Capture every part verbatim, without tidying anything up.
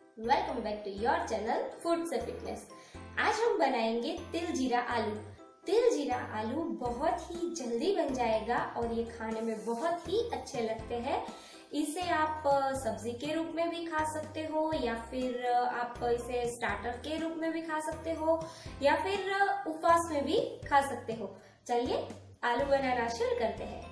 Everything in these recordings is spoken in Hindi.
Welcome back to your channel food से फिटनेस। आज हम बनाएंगे तिल जीरा आलू। तिल जीरा आलू बहुत ही जल्दी बन जाएगा और ये खाने में बहुत ही अच्छे लगते हैं। इसे आप सब्जी के रूप में भी खा सकते हो या फिर आप इसे स्टार्टर के रूप में भी खा सकते हो या फिर उपवास में भी खा सकते हो। चलिए आलू बनाना शुरू करते हैं।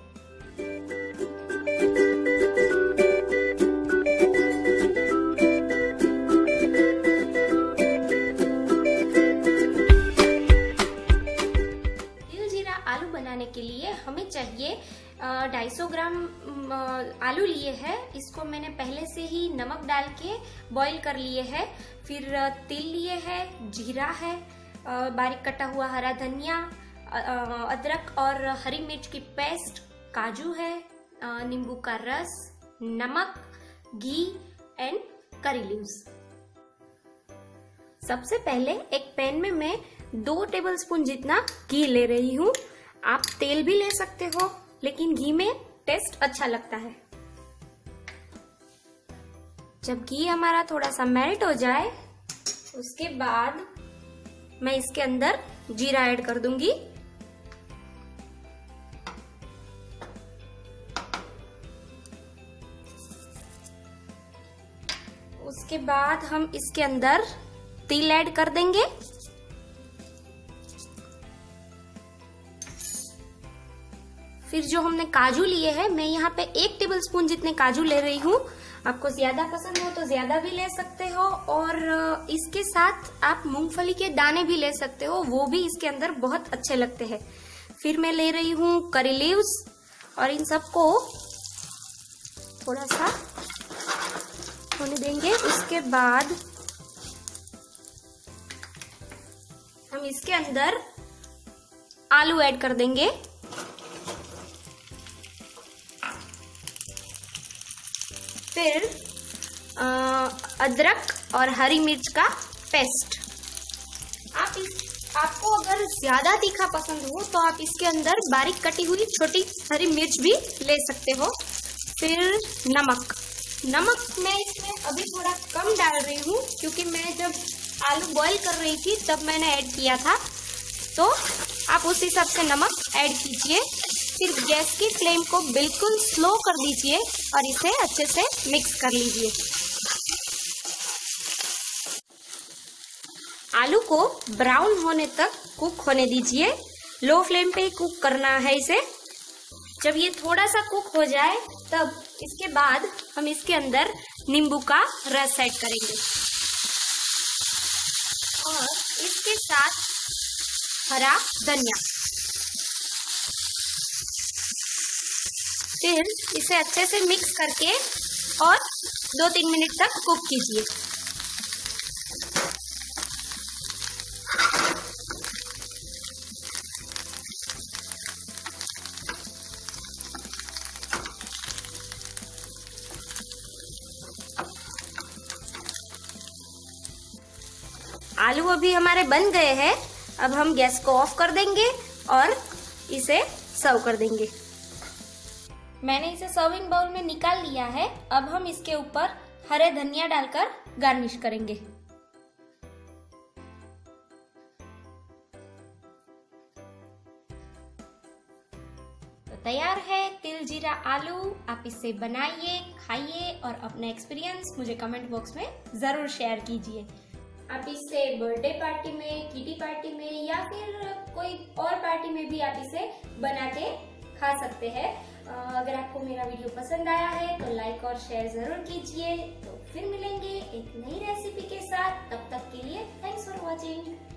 आलू बनाने के लिए हमें चाहिए ढाई सौ ग्राम आलू लिए हैं। इसको मैंने पहले से ही नमक डाल के बॉईल कर लिए है। फिर तिल लिए है, जीरा है, बारीक कटा हुआ हरा धनिया, अदरक और हरी मिर्च की पेस्ट, काजू है, नींबू का रस, नमक, घी एंड करी लीव्स। सबसे पहले एक पैन में मैं दो टेबलस्पून जितना घी ले रही हूँ। आप तेल भी ले सकते हो लेकिन घी में टेस्ट अच्छा लगता है। जब घी हमारा थोड़ा सा मेल्ट हो जाए उसके बाद मैं इसके अंदर जीरा ऐड कर दूंगी। उसके बाद हम इसके अंदर तिल ऐड कर देंगे। फिर जो हमने काजू लिए हैं, मैं यहाँ पे एक टेबलस्पून जितने काजू ले रही हूँ। आपको ज्यादा पसंद हो तो ज्यादा भी ले सकते हो और इसके साथ आप मूंगफली के दाने भी ले सकते हो, वो भी इसके अंदर बहुत अच्छे लगते हैं। फिर मैं ले रही हूँ करी लीव्स और इन सबको थोड़ा सा होने देंगे। उसके बाद हम इसके अंदर आलू ऐड कर देंगे। फिर अदरक और हरी मिर्च का पेस्ट। आप इस आपको अगर ज्यादा तीखा पसंद हो तो आप इसके अंदर बारीक कटी हुई छोटी हरी मिर्च भी ले सकते हो। फिर नमक नमक मैं इसमें अभी थोड़ा कम डाल रही हूँ क्योंकि मैं जब आलू बॉईल कर रही थी तब मैंने ऐड किया था, तो आप उस हिसाब से नमक ऐड कीजिए। फिर गैस की फ्लेम को बिल्कुल स्लो कर दीजिए और इसे अच्छे से मिक्स कर लीजिए। आलू को ब्राउन होने तक कुक होने दीजिए। लो फ्लेम पे कुक करना है इसे। जब ये थोड़ा सा कुक हो जाए तब इसके बाद हम इसके अंदर नींबू का रस ऐड करेंगे और इसके साथ हरा धनिया। फिर इसे अच्छे से मिक्स करके और दो तीन मिनट तक कुक कीजिए। आलू अभी हमारे बन गए हैं। अब हम गैस को ऑफ कर देंगे और इसे सर्व कर देंगे। मैंने इसे सर्विंग बाउल में निकाल लिया है। अब हम इसके ऊपर हरे धनिया डालकर गार्निश करेंगे। तो तैयार है तिल जीरा आलू। आप इसे बनाइए, खाइए और अपना एक्सपीरियंस मुझे कमेंट बॉक्स में जरूर शेयर कीजिए। आप इसे बर्थडे पार्टी में, किटी पार्टी में या फिर कोई और पार्टी में भी आप इसे बना के खा सकते हैं। अगर आपको मेरा वीडियो पसंद आया है तो लाइक और शेयर जरूर कीजिए। तो फिर मिलेंगे एक नई रेसिपी के साथ। तब तक के लिए थैंक्स फॉर वॉचिंग।